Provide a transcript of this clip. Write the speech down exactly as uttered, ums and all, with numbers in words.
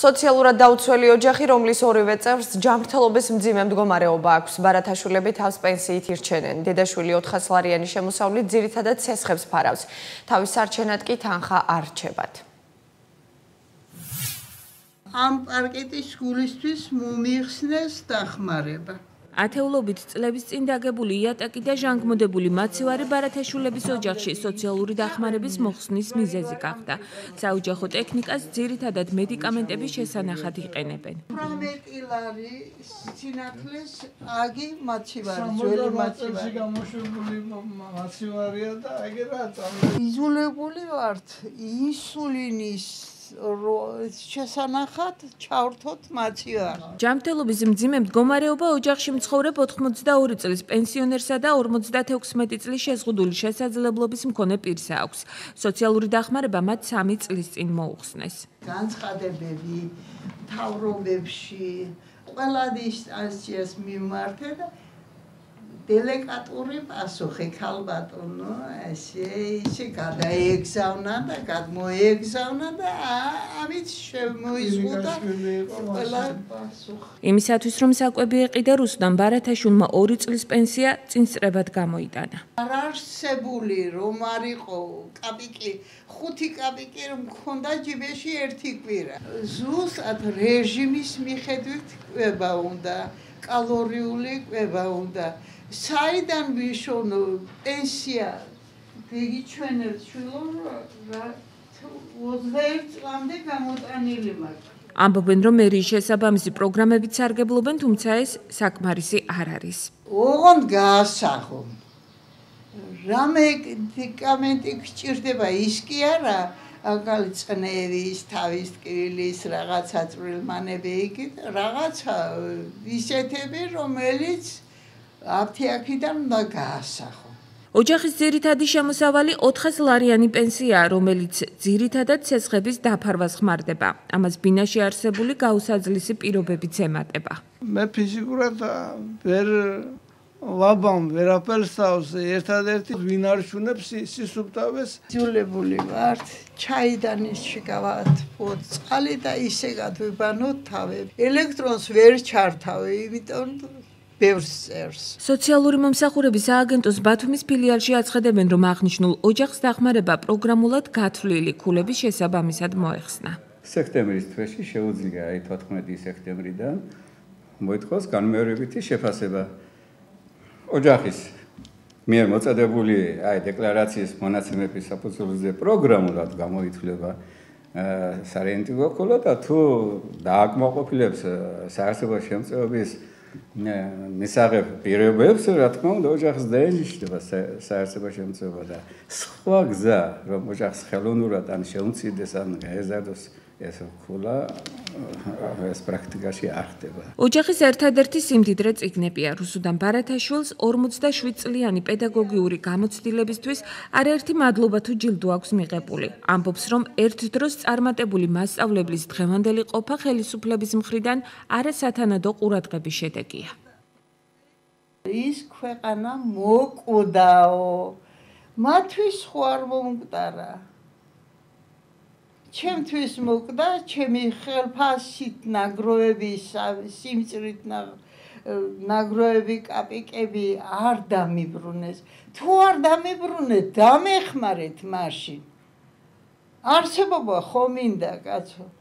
სოციალურად დაუცველი ოჯახი, რომლის ორივე წევრს ჯანმრთელობის მძიმე მდგომარეობა აქვს, ბარათაშვილები თავს პენსიით ირჩენენ. დედაშვილი ოთხასლარიანი შემოსავლით ძირითადად ცესხებს ფარავს. თავის სარჩენად კი თანხა არ რჩებათ. ამ პარკეტის გულისთვის მომიხსნეს დახმარება. ათეულობით წლების წინ დაგებული იატაკი და ჟანგმოდებული მაცივარი ბარათაშვილების ოჯახში სოციალური დახმარების მოხსნის მიზეზი გახდა. საოჯახო ტექნიკას ძირითადად მედიკამენტების შესანახად იყენებენ. ათორმეტი ლარი სინათლის აგი მაცივარი, ძველი მაცივარი. გამოშვებული მაცივარია და აგერ აწამე. იზოლებული ვართ ინსულინის შესანახად ჩავრთოთ მაცივარი. ჯანმრთელობის მძიმე მდგომარეობა ოჯახში მცხოვრებ ოთხმოცდაორი წლის პენსიონერსა და ორმოცდაათექვსმეტი წლის შეზღუდული შესაძლებლობის მქონე პირს აქვს. სოციალური დახმარება მათ სამი წლის წინ მოუხსნეს. განცხადებები მთავრობებში ყველა ინსტანციას მიმართე და დელეგატური პასუხი ქალბატონო ესე ისე გადაეგზავნა და გადმოეგზავნა და ამით შემოიზღუდა ყველა პასუხი. იმისათვის რომ საკვები ეყიდა რუსუდან ბარათაშვილმა ორი წლის პენსია წინსწრებად გამოიტანა. არ არსებული რომ არ იყო კაპიკი, ხუთი კაპიკი რომ მქონდა ჯიბეში ერთი კვირა. ზუსტად რეჟიმის მიხედვით კვება უნდა, კალორიული კვება უნდა. საიდან ვიშოვნო პენსია გიგიჩვენებს შვილო რა ოცდაერთ წლამდე გამოტანილი მაქვს. ამბობენ რომ მერიის შესაბამისი პროგრამებით სარგებლობენ, თუმცა ეს საკმარისი არ არის. ოღონდ გაასაღო. რა მედიკამენტი გჭირდება ის კი არა, აკალი წნევის, თავის ტკივილის, რაღაცა წვრილმანები იქით, რაღაცა ისეთები, რომელიც აფთიაქიდან უნდა გაასახო. ოჯახის ძირითადი შემოსავალი ოთხასლარიანი პენსიაა, რომელიც ძირითადად ცესხების დაფარვას ხმარდება. ამას ბინაში არსებული გაუსაძლისი პირობებიც ემატება. მე ფიზიკურად ვერ ვაბამ, ვერაფერს თავს, ერთადერთი ვინ არ შუნებს სისუფთავეს. იძულებული ვართ, ჩაიდან შეგავათ წყალი და ისე გადვიბანოთ თავები. ელექტრონს ვერ ჩართავე, იმიტომ ბევრს წერს. სოციალური მომსახურების სააგენტოს ბათუმის ფილიალში აცხადებენ, რომ აღნიშნულ ოჯახს დახმარება პროგრამულად გათვლილი ქულების შესაბამისად მოეხსნა. სექტემბრის თვეში შეუძლია აი თოთხმეტი სექტემბრიდან მოითხოვს განმეორებითი შეფასება. ოჯახის მიერ მოწოდებული აი დეკლარაციის მონაცემების საფუძველზე პროგრამულად გამოითვლება სარეიტინგო ქულა და თუ დააკმაყოფილებს საარსებო შემწეობის მისაღებ პირობებს, რა თქმა უნდა, ოჯახს დაენიშნება საარსებო შემწეობა და სხვა გზა, რომ ოჯახს ხელოვნურად ან შეუმცირდეს ან გაეზარდოს ეს ქულა, ეს პრაქტიკაში არ ხდება. ოჯახის ერთადერთი სიმდიდრე წიგნებია. რუსუდან ბარათაშვილს ორმოცდაშვიდ წლიანი პედაგოგიური გამოცდილებისთვის არაერთი მადლობა თუ ჯილდო აქვს მიღებული. ამბობს, რომ ერთ დროს წარმატებული მასწავლებლის დღევანდელი ყოფა ხელისუფლების მხრიდან არასათანადო ყურადღების შედეგია. ის ქვეყანა მოკვდაო, მათთვის ხო არ მომკვდარა. ჩემთვის მოკვდა, ჩემი ხელფასით ნაგროვები, სიმწრით ნაგროვები, კაპიკები არ დამიბრუნეს. თუ არ დამიბრუნეთ, დამეხმარეთ მაშინ. არსებობა ხო მინდა, კაცო.